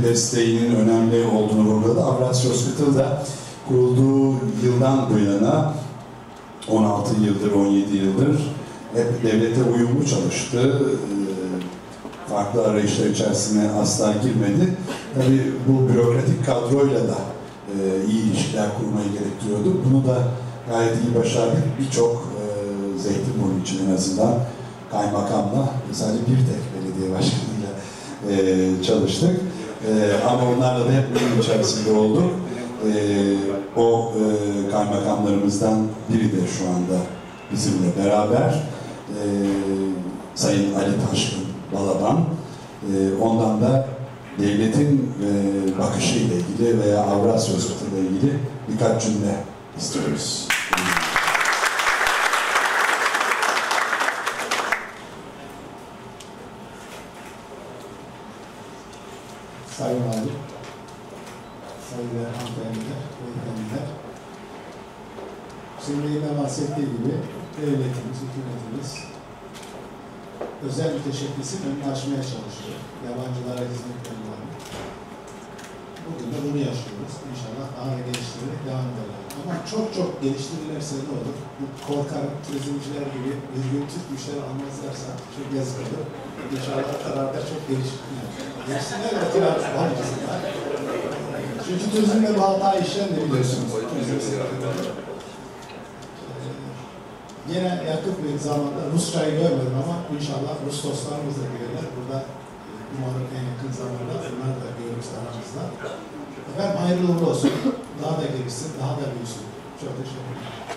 desteğinin önemli olduğunu vurguladı. Avrasya Hospital da kurulduğu yıldan bu yana 16 yıldır, 17 yıldır hep devlete uyumlu çalıştı. Farklı arayışlar içerisine asla girmedi. Tabii bu bürokratik kadroyla da iyi ilişkiler kurmayı gerektiriyordu. Bunu da gayet iyi başardık. Birçok Zeytinburnu için en azından kaymakamla, sadece bir tek belediye başkanıyla çalıştık. Ama onlarla da hep uyum içerisinde olduk. O kaymakamlarımızdan biri de şu anda bizimle beraber. Sayın Ali Taşkın Balaban. Ondan da devletin bakışı ile ilgili veya Avrasya Hospital ile ilgili birkaç cümle istiyoruz. Sayın Valim, sayın hanımefendiler, beyefendiler, şimdi yine bahsettiği gibi devletimiz, hükümetimiz özel müteşebbisin önünü açmaya çalışıyor. Yabancılara hizmet veriyorlar. Bugün de bunu yaşıyoruz. İnşallah daha da geliştirerek devam edelim. Ama çok geliştirilirse ne olur? Bu korkarım turizmciler gibi düzgün Türk müşteri almazlarsa çok yazık olur. İnşallah kararda çok geliştirmiyor. Gelsinler ve kiralık olmasınlar. Çünkü turizmde bu hata işleyen de biliyorsunuz. Yine yakın bir zamanda Rus çayı görmedim ama inşallah Rus dostlarımız da gelirler. Burada umarım en yakın zamanda bunları da görürüz aramızda. Efendim hayırlı uğurlu olsun. Daha da gelişsin, daha da büyüsün. Çok teşekkür ederim.